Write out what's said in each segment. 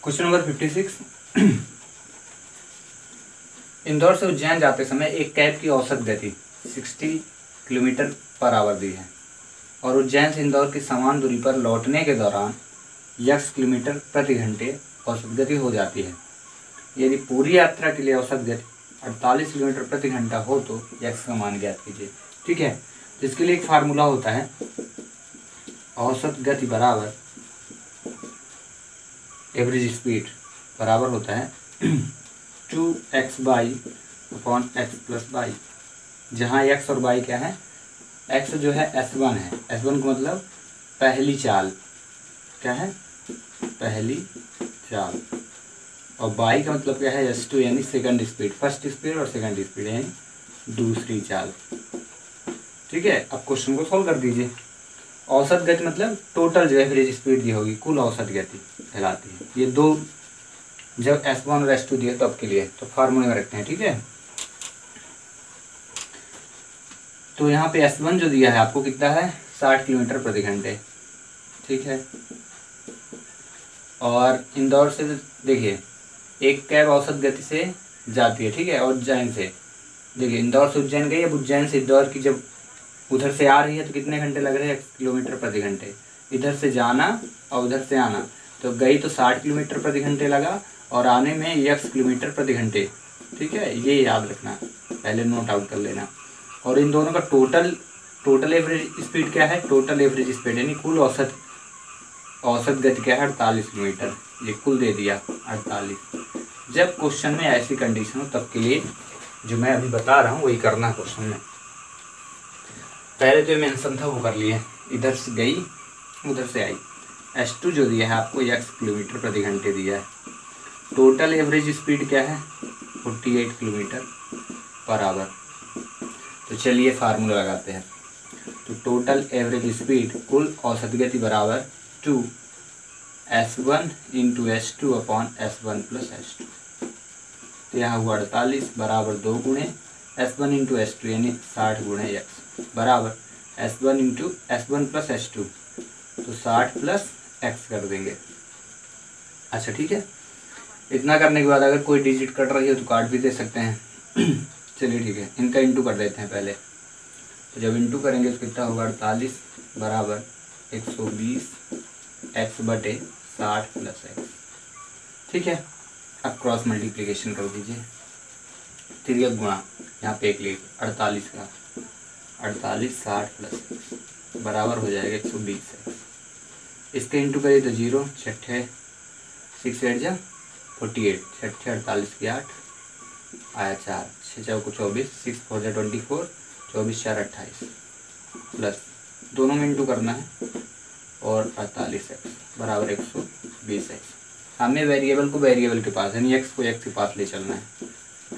Question number 56। Indore से उज्जैन जाते समय एक कैब की औसत गति 60 किलोमीटर पर आवर दी है और उज्जैन से इंदौर की समान दूरी पर लौटने के दौरान x किलोमीटर प्रति घंटे औसत गति हो जाती है। यदि पूरी यात्रा के लिए औसत गति 48 किलोमीटर प्रति घंटा हो तो x का मान ज्ञात कीजिए। ठीक है, तो इसके लिए एक फार्मूला होता है, औसत गति बराबर एवरेज स्पीड बराबर होता है 2x by upon x plus by, जहाँ x और y क्या है, x जो है S1 है, S1 का मतलब पहली चाल, क्या है, पहली चाल, और y का मतलब क्या है, S2 यानी सेकंड स्पीड, फर्स्ट स्पीड और सेकंड स्पीड यानी दूसरी चाल। ठीक है, अब क्वेश्चन को सॉल्व कर दीजिए। औसत गति मतलब टोटल जो एवरेज स्पीड दी होगी, कुल औसत गति कहलाती है। ये दो जब S1 और S2 दिए तब के लिए, तो फार्मूले में रखते हैं। ठीक है, तो यहाँ पे S1 जो दिया है आपको कितना है, 60 किलोमीटर प्रति घंटे। ठीक है, और इंदौर से देखिए एक कैब औसत गति से जाती है। ठीक है, और उज्जैन से देखिए, इंदौर से उज्जैन गई, अब उज्जैन से इंदौर की जब उधर से आ रही है तो कितने घंटे लग रहे हैं, किलोमीटर प्रति घंटे। इधर से जाना और उधर से आना, तो गई तो 60 किलोमीटर प्रति घंटे लगा और आने में x किलोमीटर प्रति घंटे। ठीक है, ये याद रखना, पहले नोट आउट कर लेना। और इन दोनों का टोटल एवरेज स्पीड क्या है, टोटल एवरेज स्पीड यानी कुल औसत गति क्या है, 48 किलोमीटर। ये कुल दे दिया 48। जब क्वेश्चन में ऐसी कंडीशन हो तब के लिए जो मैं अभी बता रहा हूँ वही करना क्वेश्चन में। पहले जो मेंशन था वो कर लिए, इधर से गई उधर से आई। S2 जो दिया है आपको x किलोमीटर प्रति घंटे दिया है। टोटल एवरेज स्पीड क्या है, 48 किलोमीटर पर आवर। तो चलिए फार्मूला लगाते हैं। तो टोटल एवरेज स्पीड कुल औसत गति बराबर 2 S1 into S2 upon S1 plus S2। तो यहाँ हुआ 48 बराबर 2 गुणे S1 इंटू S2 यानी 60 गुणे x बराबर S1 into S1 plus S2, तो 60 प्लस x कर देंगे। अच्छा ठीक है, इतना करने के बाद अगर कोई डिजिट कट रही हो तो काट भी दे सकते हैं। चलिए ठीक है, इनका इंटू कर देते हैं पहले। तो जब इंटू करेंगे तो कितना होगा, 48 बराबर 120 x बटे 60 प्लस x। ठीक है, अब क्रॉस मल्टीप्लिकेशन कर दीजिए, तिर्यक गुणा, यहाँ पे एक लिख 48 का 48 60 प्लस बराबर हो जाएगा 120 है। इसके इंटू करिए तो 0 छठे 6 8 जा 48, छठे 48 की 8 आया 4, 6 चौको 24, 6 4 जा 24, 24 4 28 प्लस दोनों में इंटू करना है और 48x बराबर 120x। हमें वेरिएबल को वेरिएबल के पास यानी x को x के पास ले चलना है।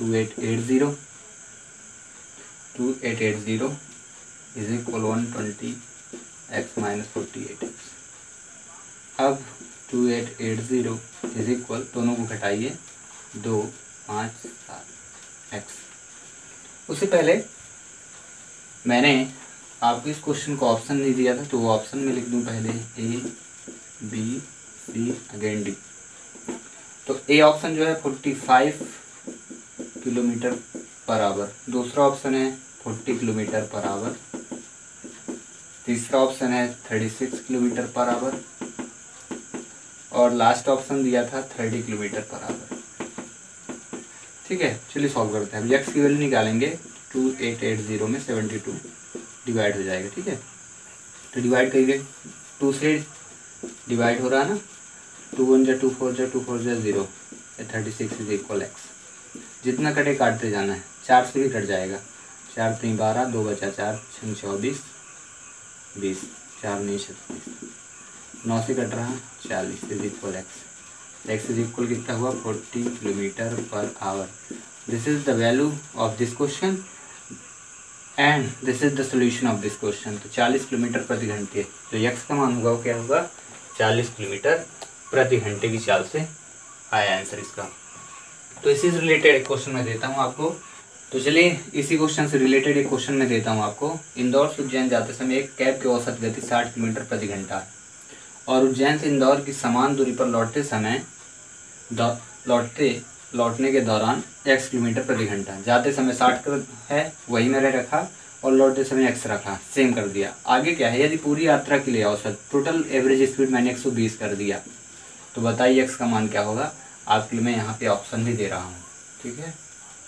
2880 is equal 120x minus 48x। अब 2880 इज इक्वल, दोनों को घटाइए, 2 5 7 x। उससे पहले मैंने आपको इस क्वेश्चन को ऑप्शन नहीं दिया था, तो वो ऑप्शन में लिख दूं पहले A B C again D। तो ए ऑप्शन जो है 45 किलोमीटर पर आवर, दूसरा ऑप्शन है 40 किलोमीटर पर आवर, तीसरा ऑप्शन है 36 किलोमीटर पर आवर, और लास्ट ऑप्शन दिया था 30 किलोमीटर पर आवर। ठीक है, चलिए सॉल्व करते हैं। अब x की वैल्यू निकालेंगे, 2880 में 72 डिवाइड हो जाएगा। ठीक है, तो डिवाइड करिए, 2 से डिवाइड हो रहा है ना, 2 1 जा 2 4 जा 2 4 जा 0, 36 इज इक्वल x। जितना कटे काटते जाना है, 4 से भी कट जाएगा, 4 3 12, 2 बचा 4 6 24 20, 4 9 36, 9 से कट रहा 40 is equal x। x is equal कितना हुआ, 40 kilometre per hour. This is the value of this question and this is the solution of this question. तो 40 किलोमीटर प्रति घंटे जो x का मान होगा वो क्या होगा, 40 किलोमीटर प्रति घंटे की चाल से आया आंसर इसका। तो इसी से रिलेटेड एक क्वेश्चन मैं देता हूँ आपको। तो चलिए इसी क्वेश्चन से रिलेटेड एक क्वेश्चन मैं देता हूँ आपको। इंदौर से उज्जैन जाते समय एक कैब की औसत गति 60 किलोमीटर प्रति घंटा और उज्जैन से इंदौर की समान दूरी पर लौटते समय लौटने के दौरान x किलोमीटर प्रति घंटा। जाते समय 60 है, वही मैंने रखा, और लौटते समय x रखा, सेम कर दिया। आगे क्या है, यदि पूरी यात्रा के लिए औसत टोटल एवरेज स्पीड मैंने 120 कर दिया, तो बताइए x का मान क्या होगा। आपके लिए मैं यहाँ पे ऑप्शन भी दे रहा हूँ, ठीक है।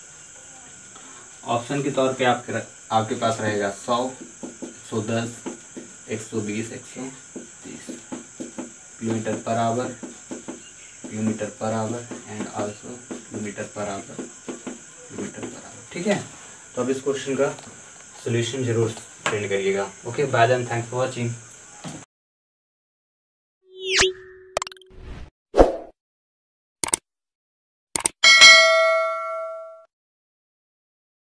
ऑप्शन के तौर पे आपके पास रहेगा 100, 110, 120, 130 kilometre per hour and also kilometre per hour. ठीक है, तो अब इस क्वेश्चन का सोल्यूशन जरूर प्रिंट करिएगा। Okay, bye then, thanks for watching.